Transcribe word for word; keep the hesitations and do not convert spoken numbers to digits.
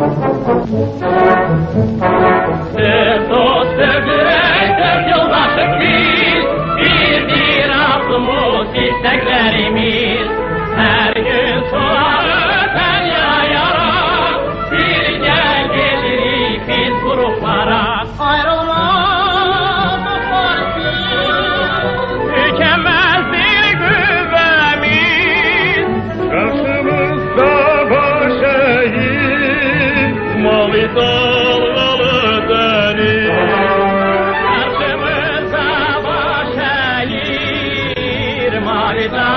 Dost sevdirek dört yoldaşık biz, bir bir arzumuz isteklerimiz. Her gün sular öter yara yara, birlikte gelirik biz gruplara. Ayrılmazdık barışız, tükenmezdir güvemiz. Karşımızda baş eğik, mavi dalgalı deniz. Karşımıza baş eğir mavi dalgalı